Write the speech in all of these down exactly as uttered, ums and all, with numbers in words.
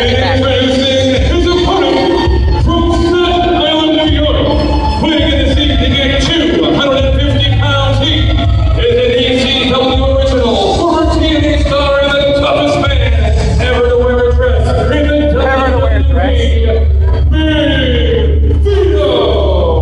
back to back. His opponent from Staten Island, New York, weighing in this evening at two hundred fifty pounds each, is an E C W original, former T N A star, and the toughest man ever to wear a dress in the Ever to wear a dress. Big Vito!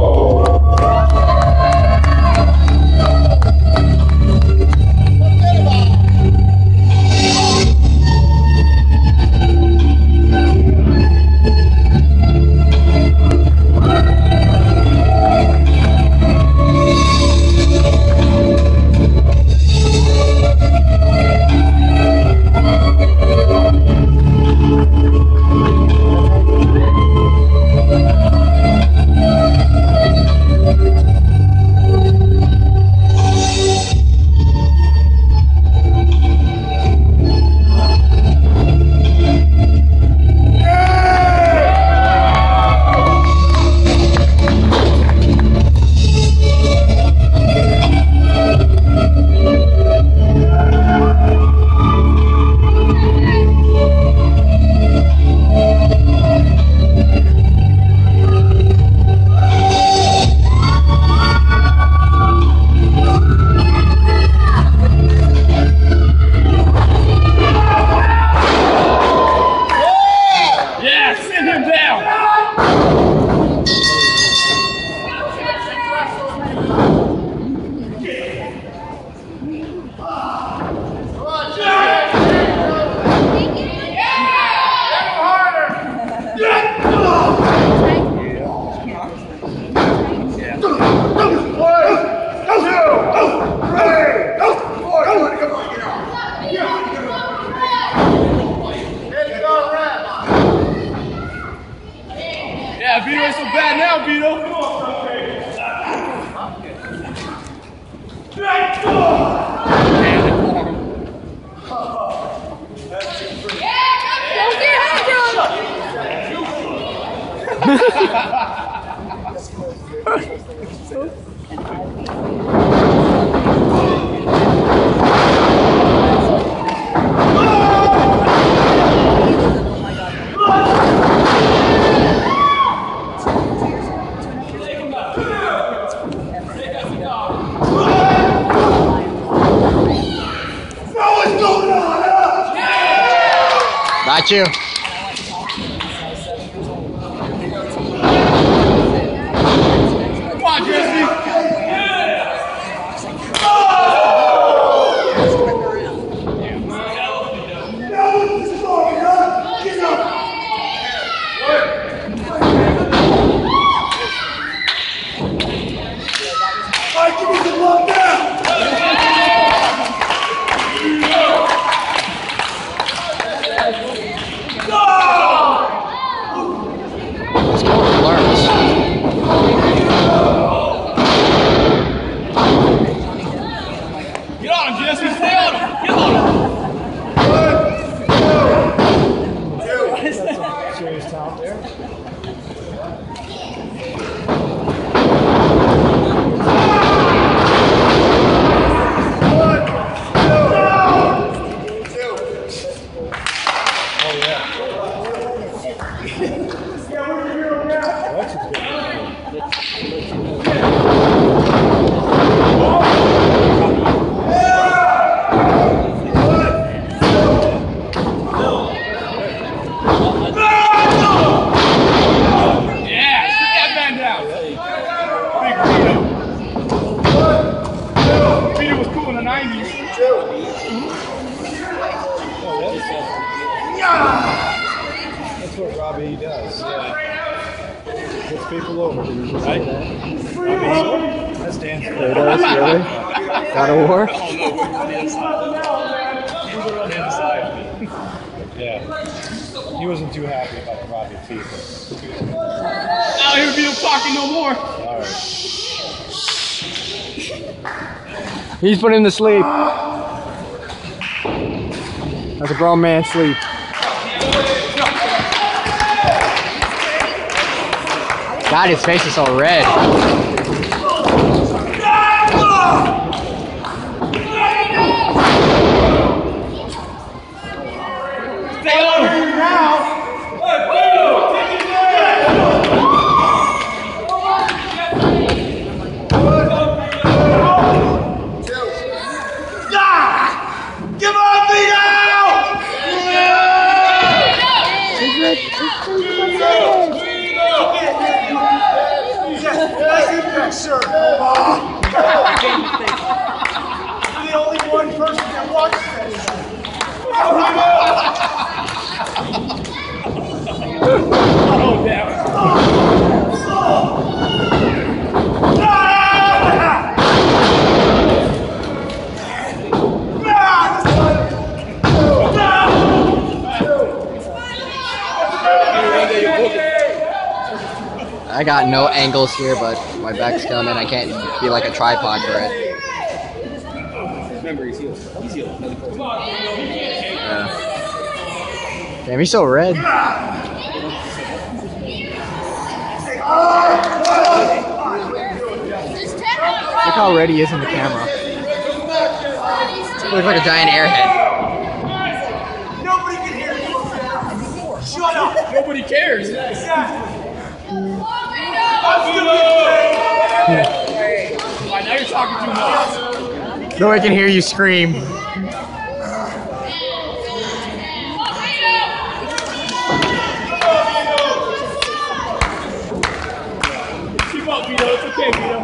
Yeah, Vito ain't so bad now, Vito. Got you. Come on, Jesse. That's what Robbie does. Yeah. Puts people over. Right? Robbie, that's dance. There does, really? God of War? Yeah. He wasn't too happy about the Robbie feet. Now he'll be talking no more. All right. He's put him to sleep. That's a grown man's sleep. God, his face is so red. Stay over here now. I got no angles here, but my back's coming. I can't be like a tripod for it. Remember, he's healed. He's healed. Yeah. Damn, he's so red. Look how red he is in the camera. He looks like a giant airhead. Nobody can hear you. Shut up. Nobody cares. Alright, now you're talking too much. Nobody can hear you scream. Keep up, Vito. It's okay, Vito.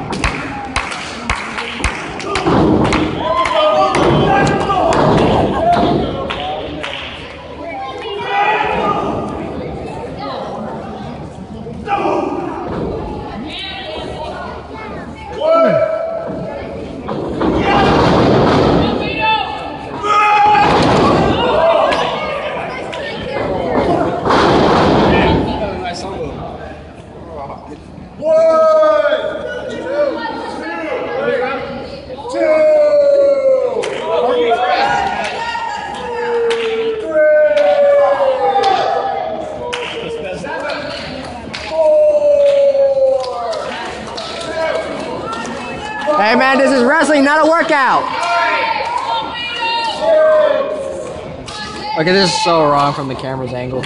Hey man, this is wrestling, not a workout. Okay, this is so wrong from the camera's angle.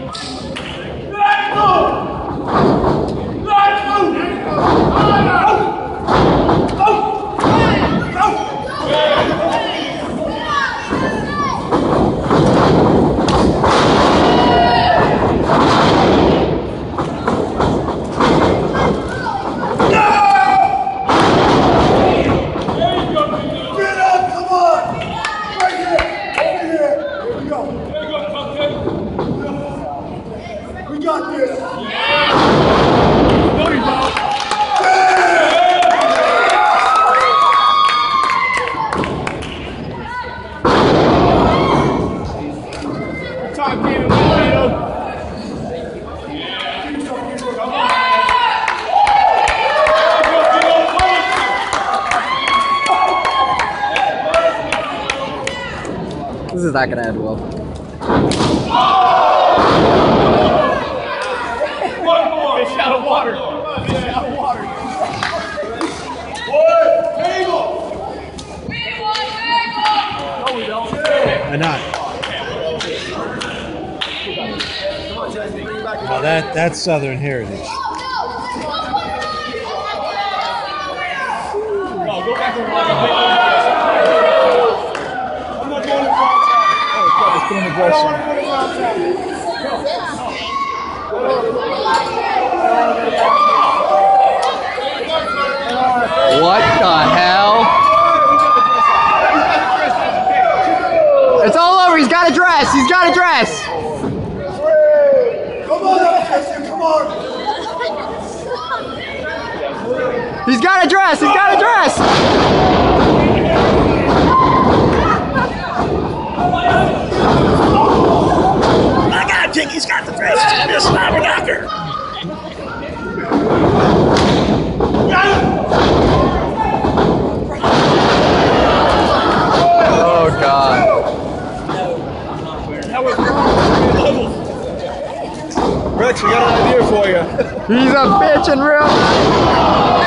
This is not gonna end well. Fish out of water. Fish out of water. Why not? Now that that's Southern heritage. Oh, go back to water. Let's put him in aggression. What the hell? It's all over. He's got a dress. He's got a dress. Come on, Jason, come on. He's got a dress. He's got a dress. I got him, Jake. He's got the dress. It's gonna be a slobber knocker. Oh God. Rex, we got an idea for you. He's a bitch in real life.